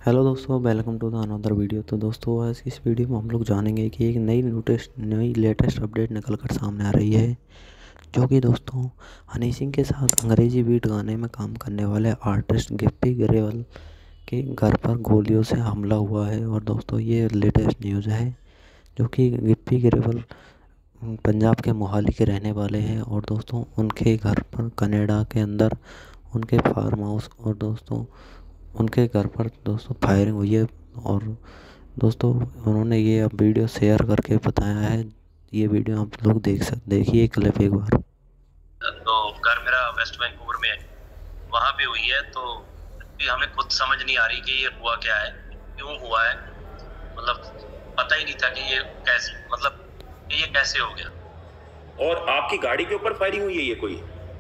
Hello दोस्तों, welcome to the another video. तो दोस्तों, आज इस वीडियो में हम लोग जानेंगे कि एक नई लेटेस्ट अपडेट निकल कर सामने आ रही है, जो कि दोस्तों हनी सिंह के साथ अंग्रेजी बीट गाने में काम करने वाले आर्टिस्ट गिप्पी ग्रेवाल के घर पर गोलियों से हमला हुआ है। और दोस्तों, ये लेटेस्ट न्यूज़ है, जो कि गिप्पी ग्रेवाल पंजाब के मोहाली के रहने वाले हैं। और दोस्तों, उनके घर पर कनाडा के अंदर उनके फार्म हाउस और दोस्तों उनके घर पर दोस्तों फायरिंग हुई है। और दोस्तों, उन्होंने ये अब वीडियो शेयर करके बताया है। ये वीडियो आप लोग देखिए क्लिप एक बार। तो घर मेरा वेस्ट वैंकूवर में है, वहाँ पे हुई है। तो भी हमें खुद समझ नहीं आ रही कि ये हुआ क्या है, क्यों हुआ है। मतलब पता ही नहीं था कि ये कैसे, मतलब कि ये कैसे हो गया। और आपकी गाड़ी के ऊपर फायरिंग हुई है? ये कोई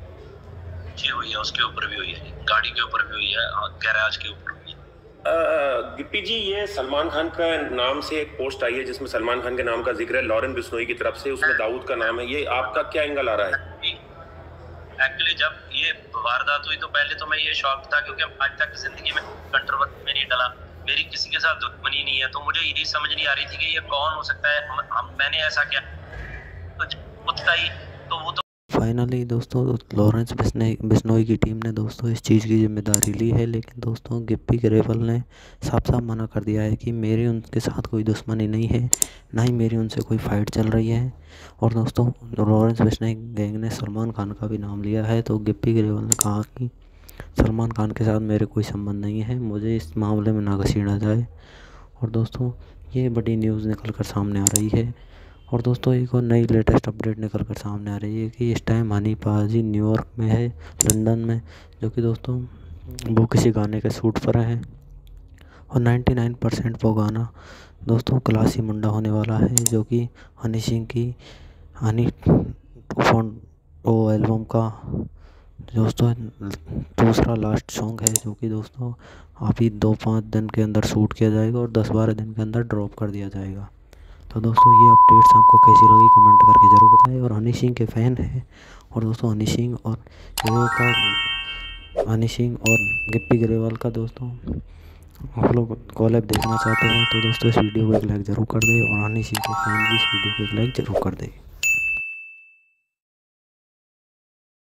जी हुई है, उसके ऊपर भी हुई है, गाड़ी के ऊपर भी हुई है, गैराज के ऊपर भी। गिप्पी जी, ये सलमान खान का नाम से एक पोस्ट आई है जिसमें सलमान खान के नाम का जिक्र है, लॉरेन बिश्नोई की तरफ से, उसमें दाऊद का नाम है। ये आपका क्या एंगल आ रहा है? एक्चुअली जब ये वारदात हुई तो पहले तो मैं ये शॉक था, क्योंकि आज तक जिंदगी में कंट्रोवर्सी में नहीं डला, मेरी किसी के साथ दुश्मनी नहीं है। तो मुझे यही समझ नहीं आ रही थी कि ये कौन हो सकता है, मैंने ऐसा क्या तो खुद का ही, तो वो तो फाइनली दोस्तों, लॉरेंस बिश्नोई की टीम ने दोस्तों इस चीज़ की जिम्मेदारी ली है। लेकिन दोस्तों, गिप्पी ग्रेवाल ने साफ साफ मना कर दिया है कि मेरी उनके साथ कोई दुश्मनी नहीं है, ना ही मेरी उनसे कोई फाइट चल रही है। और दोस्तों, लॉरेंस बिश्नोई गैंग ने सलमान खान का भी नाम लिया है। तो गिप्पी ग्रेवाल ने कहा कि सलमान खान के साथ मेरे कोई संबंध नहीं है, मुझे इस मामले में ना घसीटा जाए। और दोस्तों, ये बड़ी न्यूज़ निकल कर सामने आ रही है। और दोस्तों, एक और नई लेटेस्ट अपडेट निकल कर सामने आ रही है कि इस टाइम हनी पाजी न्यूयॉर्क में है, लंदन में, जो कि दोस्तों वो किसी गाने के शूट पर है। और 99% वो गाना दोस्तों क्लासी मुंडा होने वाला है, जो कि हनी सिंह की हनी 2.0 एल्बम का दोस्तों दूसरा लास्ट सॉन्ग है, जो कि दोस्तों अभी 2-5 दिन के अंदर शूट किया जाएगा और 10-12 दिन के अंदर ड्रॉप कर दिया जाएगा। तो दोस्तों, ये अपडेट्स आपको कैसी लगी कमेंट करके ज़रूर बताएं। और हनी सिंह के फ़ैन हैं, और दोस्तों हनी सिंह और गिप्पी ग्रेवाल का दोस्तों आप लोग कॉलैब देखना चाहते हैं, तो दोस्तों इस वीडियो को एक लाइक ज़रूर कर दें। और हनी सिंह के फैन भी इस वीडियो को एक लाइक ज़रूर कर दें।